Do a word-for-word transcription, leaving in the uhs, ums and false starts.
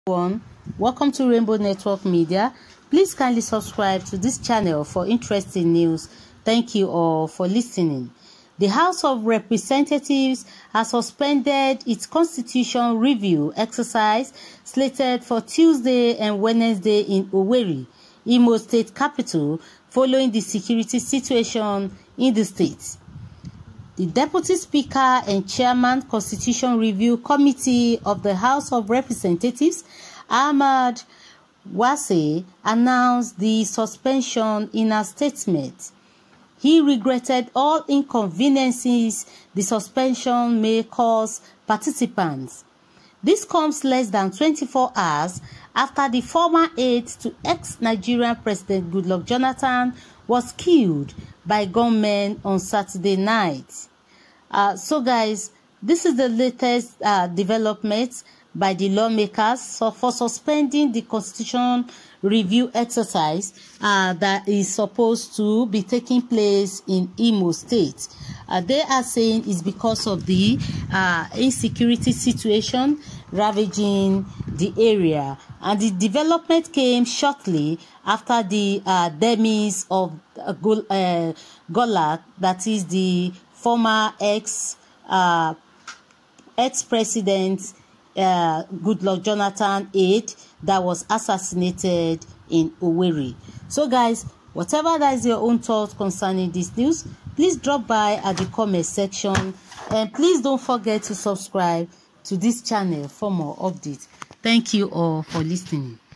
Everyone, welcome to Rainbow Network Media. Please kindly subscribe to this channel for interesting news. Thank you all for listening. The House of Representatives has suspended its constitution review exercise slated for Tuesday and Wednesday in Owerri, Imo State capital, following the security situation in the state. The Deputy Speaker and Chairman Constitution Review Committee of the House of Representatives, Ahmad Wase, announced the suspension in a statement. He regretted all inconveniences the suspension may cause participants. This comes less than twenty-four hours after the former aide to ex-Nigerian President Goodluck Jonathan was killed by gunmen on Saturday night. Uh, so guys, this is the latest uh, development by the lawmakers so for suspending the constitution review exercise uh, that is supposed to be taking place in Imo State. Uh, they are saying it's because of the uh, insecurity situation ravaging the area, and the development came shortly after the uh, demise of uh, Gol uh, Goodluck, that is the former ex uh, ex-president uh, Goodluck Jonathan aide that was assassinated in Owerri. So guys, whatever that is your own thoughts concerning this news, please drop by at the comment section, and please don't forget to subscribe to this channel for more updates. Thank you all for listening.